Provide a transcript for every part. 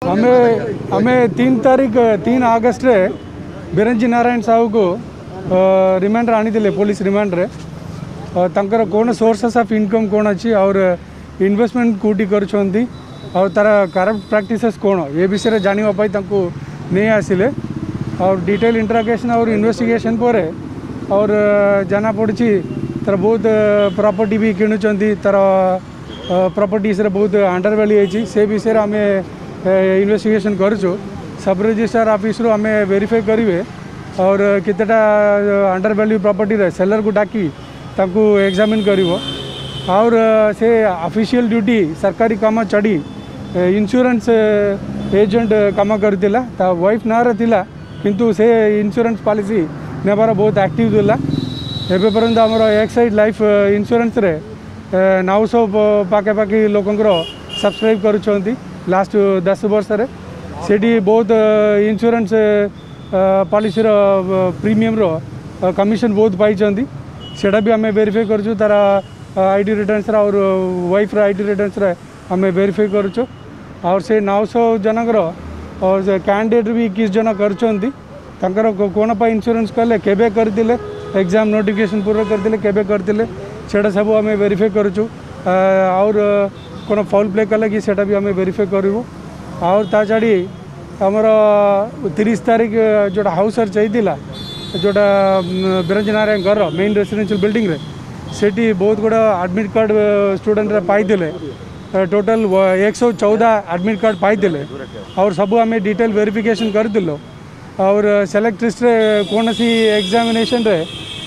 हमें 3 अगस्त रे बिरंजी नारायण साहू को रिमांडर आनी पुलिस रिमांडर तंकर कौन सोर्सेस ऑफ इनकम कौन अच्छी और इन्वेस्टमेंट कोटी करुँच और तार करप्ट प्रैक्टिसेस कौन ये विषय जानापी नहीं आसिले और डिटेल इंटरोगेशन और इन्वेस्टिगेशन पर और जाना पड़ी तार बहुत प्रॉपर्टी भी किणुंट तार प्रॉपर्टीज रे बहुत अंडर वैल्यू होती से विषय आम इन्वेस्टिगेशन करूँ सब रजिस्ट्रार ऑफिस रू आम वेरीफाई करेंगे और कितना अंडर वैल्यू प्रॉपर्टी रे सेलर को डाकी ताकू एग्जामिन करिवो और से ऑफिशियल ड्यूटी सरकारी काम चढ़ी इंश्योरेंस एजेंट काम करथिला ता वाइफ ना रथिला किंतु से इंश्योरेंस पॉलिसी नेबार बहुत एक्टिव थिला एबे पर्यंत हमर एक्साइड लाइफ इंश्योरेंस रे 900 पाखे लोकंकर सब्सक्राइब करूछंती लास्ट 10 वर्ष रे सेठी बहुत इंश्योरेंस पॉलिसी रो प्रीमियम रो कमिशन बहुत पाइछंती सेटा भी आम वेरीफाई करूँ तार आईटी रिटर्न्स और वाइफ आईटी रिटर्न्स आम वेरीफाई करूँ और से 900 जनकर और कैंडिडेट भी 21 जन कर कौन पर इंश्योरेंस कले केबे करथिले एग्जाम नोटिफिकेशन पूर्व करथिले केबे करथिले सेटा सब आम वेरीफाई करूँ और कौन फाउल प्ले कले कि सेटा भी आम वेरीफाई करूँ और ता छाड़ी आमर 30 तारीख जोटा हाउस सर्च होता जोटा बिरंजी नारायण घर मेन रेसिडेंशियल बिल्डिंग रे सेठी बहुत गुड़ा एडमिट कार्ड स्टूडेंट पाइले टोटल 114 एडमिट कार्ड पाइले और सब आम डिटेल वेरिफिकेशन करथिलो और सेलेक्ट लिस्ट रे कौन सी एग्जामिनेशन रे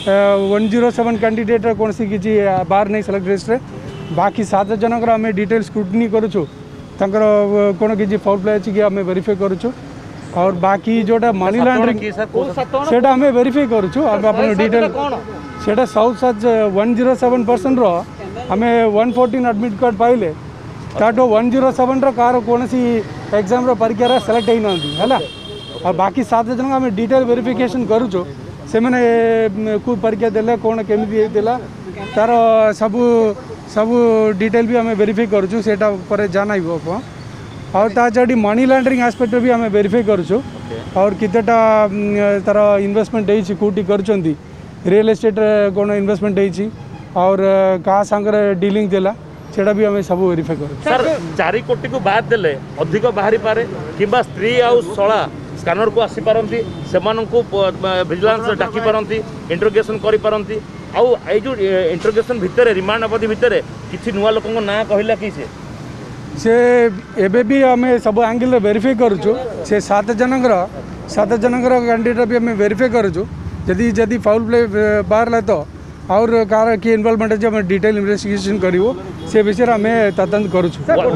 107 कैंडिडेट कौन सी किसी बाहर नहीं सेलेक्ट लिस्ट रे बाकी 7 जनकर आम डिटेल स्क्रूटनी करूँ तंकर कौन किसी फाउल प्ले अच्छी आम वेरीफाई करूँ और बाकी जोटा मनी लॉन्ड्रिंग सेटा हमें वेरीफाई करूँ आप डिटेल सेटा साउथ साथ 107% रो हमें 114 एडमिट कार्ड पाइले ताटो 107 रो कार कौन सी एग्जाम रो परीक्षा सेलेक्ट होना है और बाकी 7 जन आम डिटेल वेरिफिकेशन करूँ से मैंने को परीक्षा देले कौन केमी तार सब सब डिटेल भी आम वेरीफाई करूँ सेटा पर जान और ताड़ी मनी लॉन्ड्रिंग एस्पेक्ट भी आम वेरीफाई करूँ और कितना तार इन्वेस्टमेंट होती कौटी कर रियल एस्टेट कौन इन्वेस्टमेंट होती और क्या सांगे डीलिंग देला सेटा भी आम सब वेरीफाई करूँ सर 4 कोटी को बाद देले अधिक बाहरी पारे कि स्त्री आउ शला स्कानर को आसी पारंती सेमानंकु विजिलेंस डाकी पारंती इंटरोगेशन करि पारंती आउ ए जो इंटरोगेशन भितर रिमांड अवधि भितर किछि नुवा लोकन ना कहला कि से एबे भी आम सब एंगल वेरीफाई करूँ से 7 जनकर कैंडिडेट भी आम वेरीफाई करूँ जदि जदि फाउल प्ले बाहर तो और कार की इन्वॉल्वमेंट है जो डिटेल इन्वेस्टिगेशन करिवो से विषय आम तदंत करूँ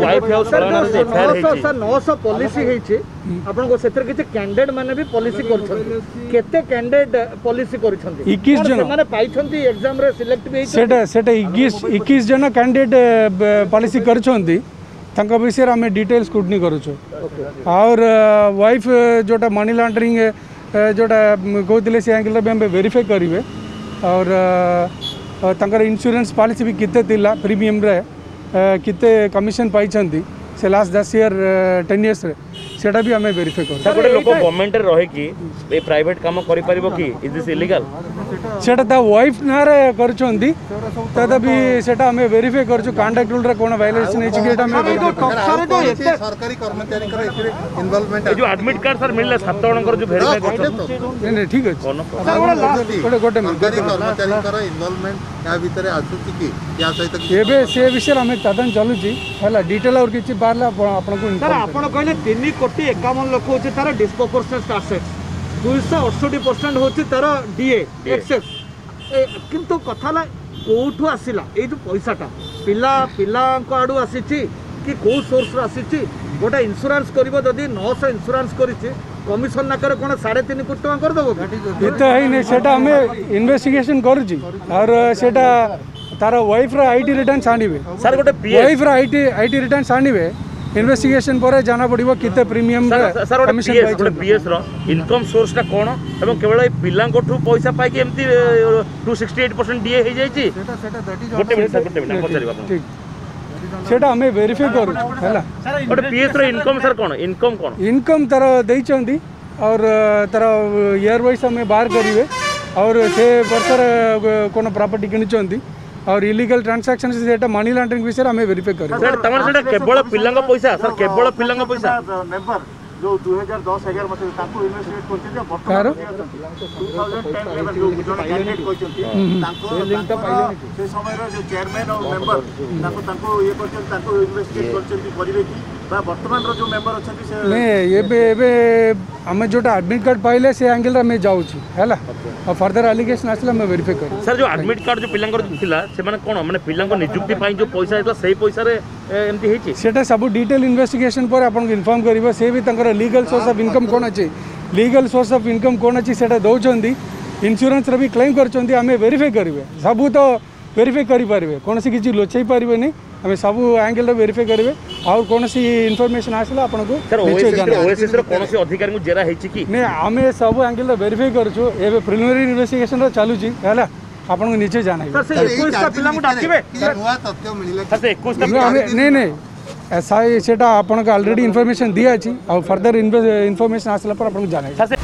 900 पॉलिसी होइछे आपन को सेतर किछ कैंडिडेट माने भी पॉलिसी करछन केते कैंडिडेट पॉलिसी करछन 21 जन माने पाइछंती एग्जाम रे सिलेक्ट भी सेटा सेटा 21 जन कैंडिडेट पॉलिसी करछंती तंका विषय आम डिटेल स्क्रूटनी करूँ और वाइफ जोटा मनी लॉन्ड्रिंग जोटा कहते से एंगल भी आम वेरीफाई करेंगे और तंकर इंश्योरेंस पॉलिसी भी कितने थिला प्रीमियम रे कितने कमिशन पाई से लास्ट 10 ईयर 10 इयर्स रे सेटा भी आम वेरीफाई कर गोटे लोक गवर्नमेंट रे रहे कि ए प्राइवेट काम करि परिबो कि इज दिस इलीगल सेटा ता वाइफ ना रे करछंती तदा भी सेटा हमें वेरीफाई करछु कांडक्ट रूल रे कोन वायलेशन है चिकेटा में सरकारी कर्मचारी कर एथिरे इन्वॉल्वमेंट ए जो एडमिट कार्ड सर मिलले 7 जणकर जो वेरीफाई करछन नहीं ठीक है गोटे सरकारी कर्मचारी कर इन्वॉल्वमेंट या भीतर आसुची कि या सहित एबे से विषय हमें तदन चलुची हला डिटेल और किछि बारला आपन को सर आपन कहले 3 कोटी 51 लाख होची तार डिस्प्रोपोर्शनेट एसेट्स 268% होची तार डीए एक्सेस किंतु कथाला कोठु आसिला ए जो पैसाटा पिला को आडू आसीची कि को सोर्स आसीची गोटा इंश्योरेंस करिवो जदी 900 इंश्योरेंस करिछि कमिशन नाकर कोन 3.5 कोटी टका कर देबो एत है नै सेटा हमें इन्वेस्टिगेशन करूची और सेटा तार वाइफ रा आईटी रिटर्न्स आनिबे सर गोटे वाइफ रा आईटी रिटर्न्स आनिबे इन्वेस्टिगेशन पर जाना पड़िबो किते प्रीमियम कमिशन पीएस रो इनकम सोर्स टा कोन एवं केवल ए पिलां कोठु पैसा पाई के एमती 268% डीए हे जाई छी गोटे मिनिट पछारी बाबू सेटा आम वेरीफाई करूँ है गोटे पीएस रो इनकम सर कौन इनकम कौन इनकम तार देइचंदी और तार ईयर वाइज आम बाहर करेंगे और से वर्षर कौन प्रॉपर्टी किनी और इलीगल ट्रांसैक्शन से मनी लॉन्ड्रिंग विषय आम वेरीफाई करें सर तमर सेटा केवल पिल्लांग पैसा सर केवल पिल्लांग पैसा मेंबर जो 2010-11 मते ताको इन्वेस्टिगेट करते कार 2010 लेवल जो जन कैंडिडेट कहचंती ताको से समय रो जो चेयरमैन और मेंबर ताको ये करचंती ताको इन्वेस्टिगेट करचंती करिवे की बा वर्तमान रो जो मेंबर अछंती से नहीं एबे आम जो एडमिट कार्ड पाइले से एंगल में जाऊँ है और फर्दर एलिगेशन आसला मैं वेरीफाई कर सर जो एडमिट कार्ड जो पिल्लांग थिला से माने कोन माने पिल्लांग नियुक्ति पाई जो पैसा हेतला सही पैसा रे एमती हेची सेटा सब डिटेल इन्वेस्टिगेशन पर आपन इन्फॉर्म करिवो से भी तंकर लीगल सोर्स ऑफ इनकम कोन अछि लीगल सोर्स ऑफ इनकम कोन अछि सेटा दउचंदी इंश्योरेंस रे भी क्लेम करचंदी आमे वेरीफाई करिवे सब तो वेरीफाई करि पारिबे कोनसी किछि लोचै पारिबे नहीं आमे सब एंगल रे वेरीफाई करिवे और कोनसी इन्फॉर्मेशन आसला आपन को सर ओएसएस रो कोनसी अधिकारी को जेरा हेची की नहीं आमे सब एंगल रे वेरीफाई करछु एबे प्रिलिमिनरी इन्वेस्टिगेशन रो चालू छी हैला आपन को नीचे जाना सर से 21 टा पिला को डाकिबे नुआ तथ्य मिलिला सर से 21 टा नहीं ऐसा सेटा आपन को ऑलरेडी इन्फॉर्मेशन दिया छी और फर्दर इन्फॉर्मेशन आसला पर आपन को जाना सर से